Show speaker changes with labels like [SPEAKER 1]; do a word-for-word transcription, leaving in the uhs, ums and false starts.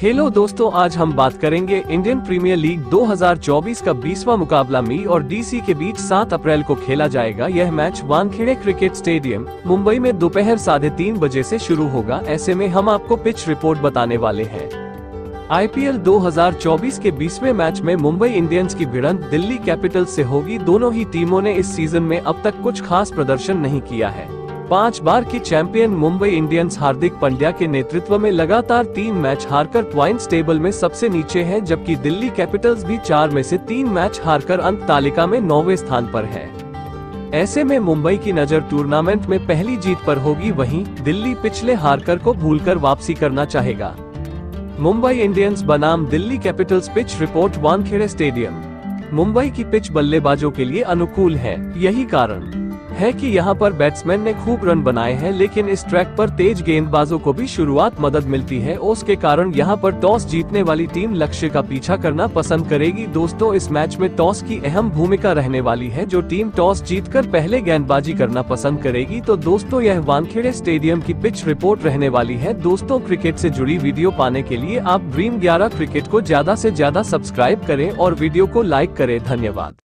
[SPEAKER 1] Hello दोस्तों, आज हम बात करेंगे इंडियन प्रीमियर लीग दो हज़ार चौबीस का बीसवां मुकाबला मी और डीसी के बीच सात अप्रैल को खेला जाएगा। यह match Wankhede cricket stadium Mumbai में दोपहर साढ़े तीन बजे से शुरू होगा। ऐसे में हम आपको पिच रिपोर्ट बताने वाले हैं। आईपीएल दो हज़ार चौबीस के बीसवें मैच में मुंबई इंडियंस की भिड़ंत दिल्ली कैपिटल्स से होगी। दोनों ही टीमों ने इस सीजन में अब तक कुछ खास प्रदर्शन नहीं किया है। पांच बार की चैंपियन मुंबई इंडियंस हार्दिक पांड्या के नेतृत्व में लगातार तीन मैच हारकर पॉइंट्स टेबल में सबसे नीचे है, जबकि दिल्ली कैपिटल्स भी चार में से तीन मैच हारकर अंक तालिका में नौवें स्थान पर है। ऐसे में मुंबई की नजर टूर्नामेंट में पहली जीत पर होगी, वहीं दिल्ली पिछले हारकर को भूलकर वापसी करना चाहेगा। मुंबई इंडियंस बनाम Delhi Capitals pitch report. Wankhede stadium Mumbai की पिच बल्लेबाजों के लिए अनुकूल है। यही कारण है कि यहां पर बैट्समैन ने खूब रन बनाए हैं, लेकिन इस ट्रैक पर तेज गेंदबाजों को भी शुरुआत मदद मिलती है। उसके कारण यहां पर टॉस जीतने वाली टीम लक्ष्य का पीछा करना पसंद करेगी। दोस्तों, इस मैच में टॉस की अहम भूमिका रहने वाली है। जो टीम टॉस जीतकर पहले गेंदबाजी करना पसंद करेगी। तो दोस्तों, यह वानखेड़े स्टेडियम की पिच रिपोर्ट रहने वाली है। दोस्तों, क्रिकेट से जुड़ी वीडियो पाने के लिए आप ड्रीम ग्यारह क्रिकेट को ज्यादा से ज्यादा सब्सक्राइब करें और वीडियो को लाइक करें। धन्यवाद।